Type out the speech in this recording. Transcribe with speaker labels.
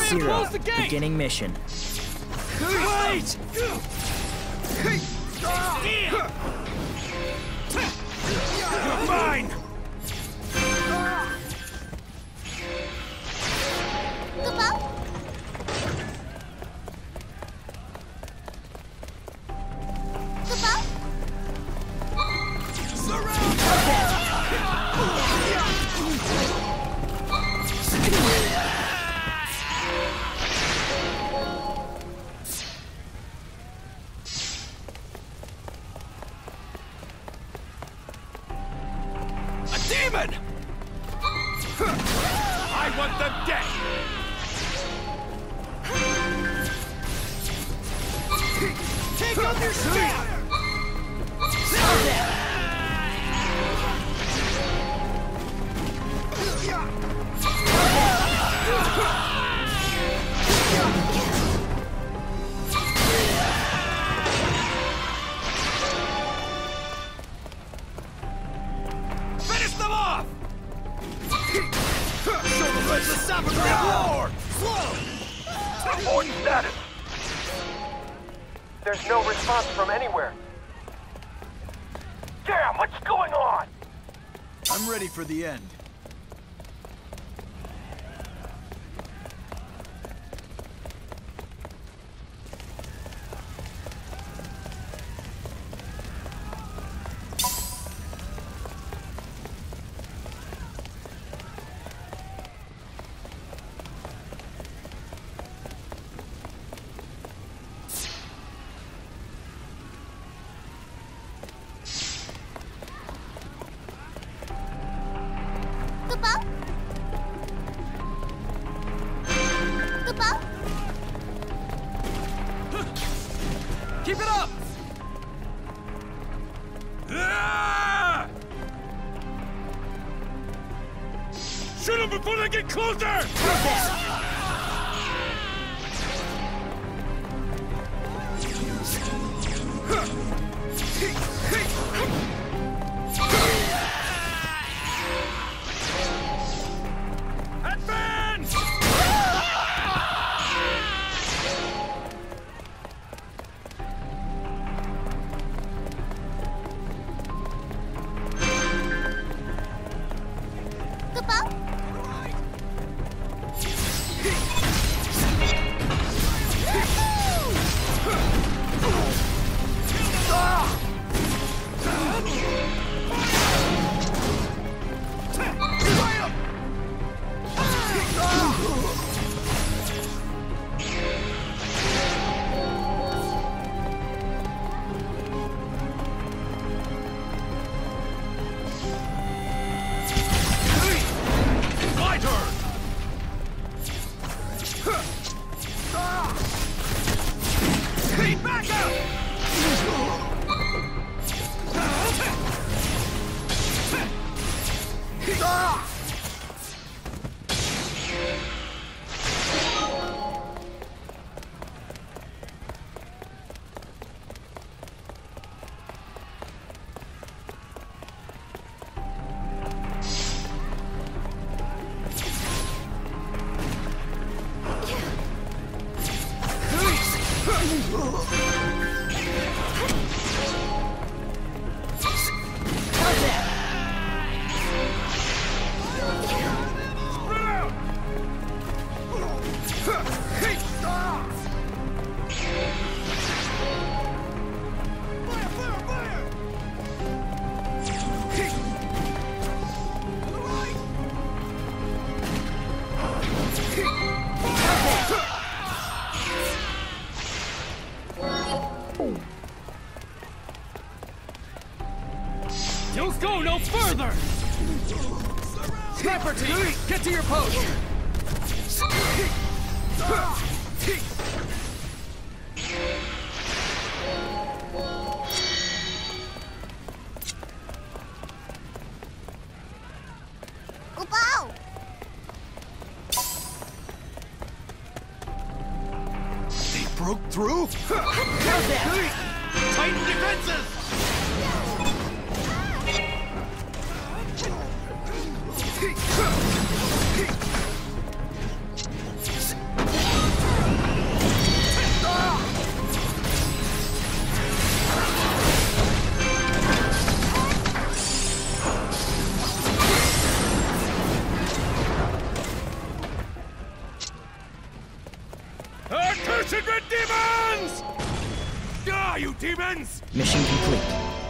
Speaker 1: Type-0, beginning mission.
Speaker 2: Wait! You're mine! Demon! I want them dead! Take out their staff! Finish them off! Show the rest of SHAREfactory war! Slow!
Speaker 3: Report status. There's no response from anywhere. Damn, what's going on?
Speaker 2: I'm ready for the end. Keep it up! Ah! Shoot them before they get closer! Advance! Back up! You'll go no further! Sniper team, get to your post! They broke through? Tighten defenses! Disintegrate demons! Die, you demons!
Speaker 1: Mission complete.